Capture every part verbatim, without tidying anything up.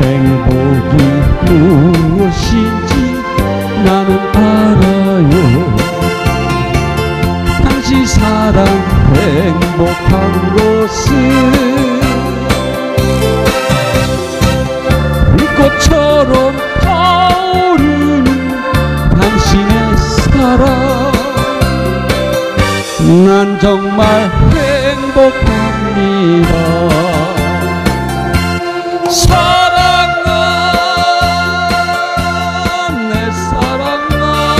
행복이 무엇인지 나는 알아요. 당신 사랑 행복한 것은 불꽃처럼 타오르는 당신의 사랑, 난 정말 행복합니다. 사랑아, 내 사랑아,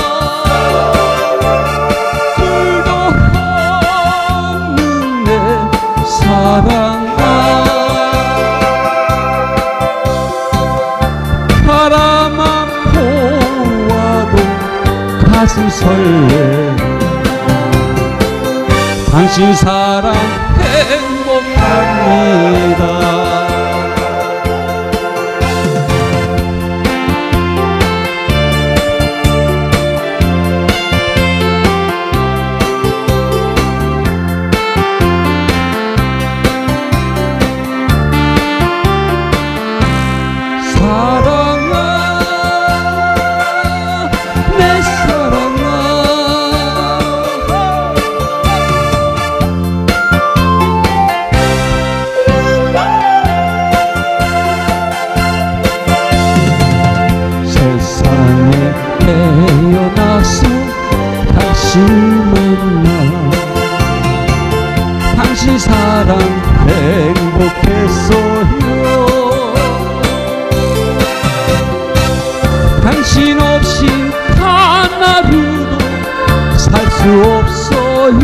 둘도 없는 내 사랑아, 바라만 보아도 가슴 설레. 당신 사랑 행복합니다. 태어나서 다시 만나 당신 사랑 행복했어요. 당신 없인 단 하루도 살 수 없어요.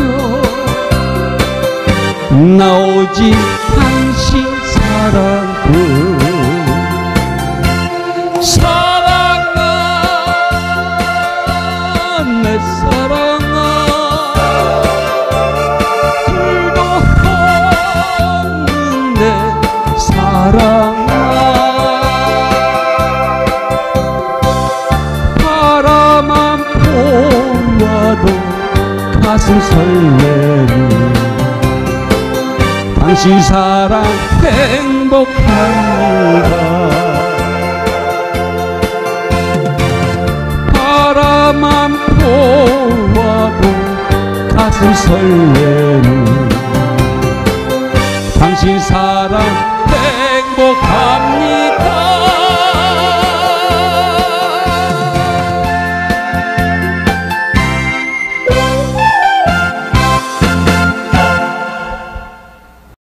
나 오직 당신 사랑뿐. 내 사랑아, 둘도 없는 내 사랑아, 바라만 보아도 가슴 설레는 당신 사랑 행복합니다. 바라만 보아도 가슴 설레는 당신 사랑